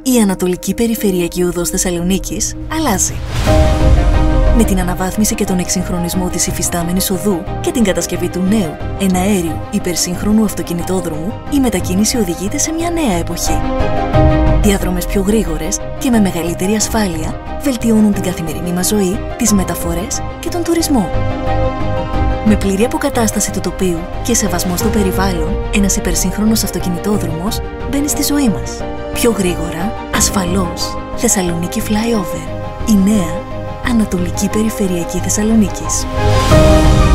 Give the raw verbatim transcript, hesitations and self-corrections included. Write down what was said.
Η Ανατολική Περιφερειακή Οδός Θεσσαλονίκης αλλάζει. Με την αναβάθμιση και τον εξυγχρονισμό της υφιστάμενης οδού και την κατασκευή του νέου εναέριου υπερσύγχρονου αυτοκινητόδρομου, η μετακίνηση οδηγείται σε μια νέα εποχή. Διαδρομές πιο γρήγορες και με μεγαλύτερη ασφάλεια βελτιώνουν την καθημερινή μας ζωή, τις μεταφορές και τον τουρισμό. Με πλήρη αποκατάσταση του τοπίου και σεβασμό στο περιβάλλον, ένας υπερσύγχρονος αυτοκινητόδρομος μπαίνει στη ζωή μας. Πιο γρήγορα, ασφαλώς. Θεσσαλονίκη Flyover. Η νέα Ανατολική Περιφερειακή Θεσσαλονίκης.